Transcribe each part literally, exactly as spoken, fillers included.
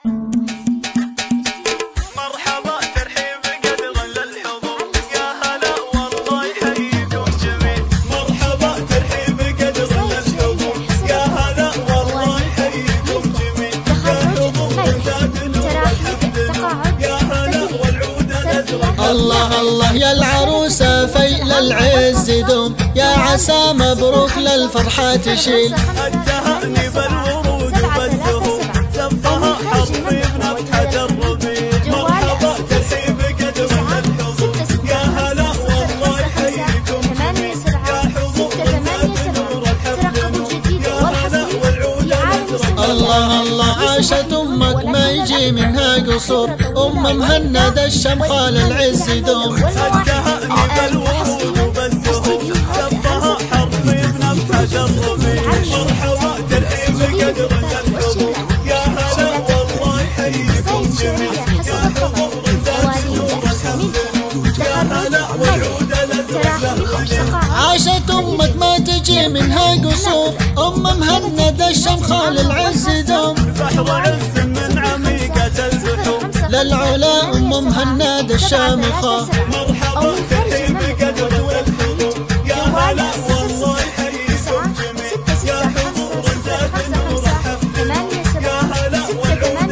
الله الله يا العروسة فيل العز دوم، يا عسى مبروك للفرحة تشيل. التهاني بالورود وبالزهور زفها حرفي بنفحة الربيع. مرحبا ترحيب قدر للحضور، يا هلا والله يحييكم يا حضور ذات نور الحفل، يا هلا والعود نزرق. الله الله عاشت امك ما يجي منها قصور، ام مهند الشمخال العز دوم. التهاني بالورود وبالزهور زفها حرفي بنفحة الربيع. مرحبا ترحيب قدر للحضور، يا هلا والله يحييكم جميع يا حضور ذات نور الحفل، يا هلا والعود نزرق. عاشت امك ما تجي منها قصور، ام مهند الشمخال العز دوم. بحر عز من عميقة البحور للعلا ام مهند الشامخة. مرحبا ترحيب قدر للحضور، يا هلا والله يحييكم جميع يا حضور ذات نور الحفل، يا هلا والعود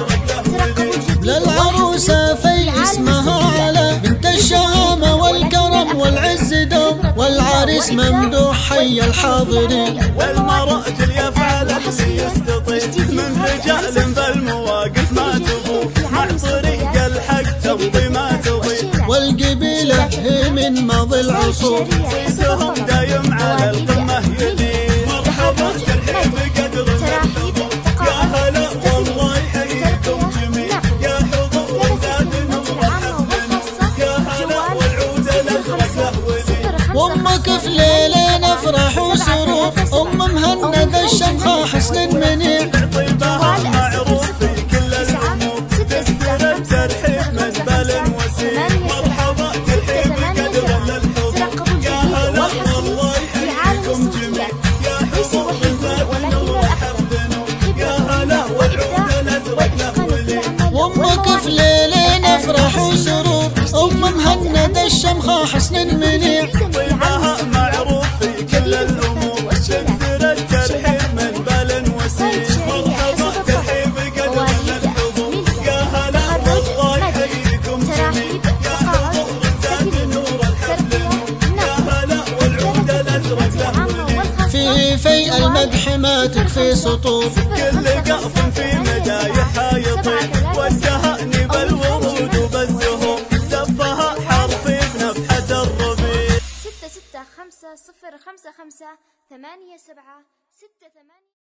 نزرق. للعروسة في اسمها على بنت الشهامة والكرم والعز دوم، والعريس ممدوح حي الحاضرين. والمراجل يفعل اللي يستطيع من رجال بالمواقف ما تضوع، مع طريق الحق تمضي ما تضيع. والقبيلة هي من ماضي العصور، صيتهم دايم على القمة يدين. مرحبا ترحيب قدر للحضور، يا هلا والله يحييكم جميع يا حضور ذات نور الحفل، يا هلا والعود الازرق لهولي. وامك في ليلين افراح وسرور، ام مهند الشمخة حسن منيع. طيبها معروف في كل الامور، تكثر الترحيب من بال وسيع. مرحبا ترحيب قدر للحضور، يا هلا والله يحييكم جميع يا حضور ذات نور الحفل، يا هلا والعود الازرق لهولي. وامك في ليلين افراح وسرور، ام مهند الشمخة حسن منيع. طيبها معروف في كل الامور، تكثر الترحيب من بال وسيع. مرحبا ترحيب قدر للحضور، يا هلا والله يحييكم جميع يا حضور ذات نور الحفل، يا هلا والعود الازرق لهولي. في في المدح ما تكفي سطور، كل قاف في مدايحها يطير، والتهاني بالورود وبالزهور زفها حرفي بنفحة الربيع. ستة ستة خمسة صفر خمسة خمسة ثمانية سبعة ستة ثمانية